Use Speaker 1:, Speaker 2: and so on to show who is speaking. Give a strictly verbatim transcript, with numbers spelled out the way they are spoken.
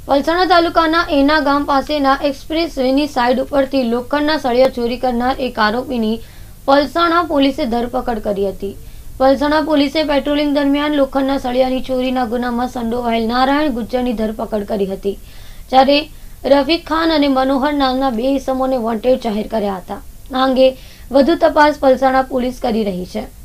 Speaker 1: પલસાણા તાલુકાના એના ગામ પાસેના એક્સપ્રેસ વેની સાઇડ ઉપરથી લોખંડના સળિયા ચોરી કરનાર એક આરોપીની પલસાણા પોલીસે ધરપકડ કરી હતી। પલસાણા પોલીસે પેટ્રોલિંગ દરમિયાન લોખંડના સળિયાની ચોરીના ગુનામાં સંડોવાયેલ નારાયણ ગુજ્જરની ધરપકડ કરી હતી, જ્યારે રફીક ખાન અને મનોહર નામના બે ઇસમોને વોન્ટેડ જાહેર કર્યા હતા। આ અંગે વધુ તપાસ પલસાણા પોલીસ કરી રહી છે।